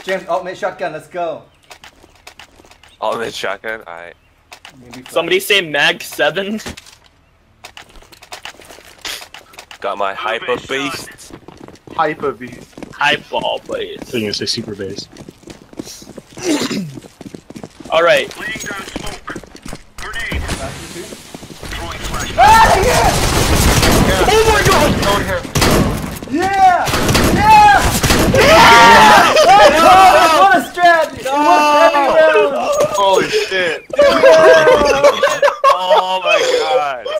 James, ultimate shotgun, let's go. Ultimate shotgun, alright. Somebody say Mag 7. Got my hyper beast. Hyper beast. Highball, please. I think you say super base. Alright. Oh my god! Going here. Yeah! Yeah! Yeah! What a strat! It worked every round! Holy shit. Yeah!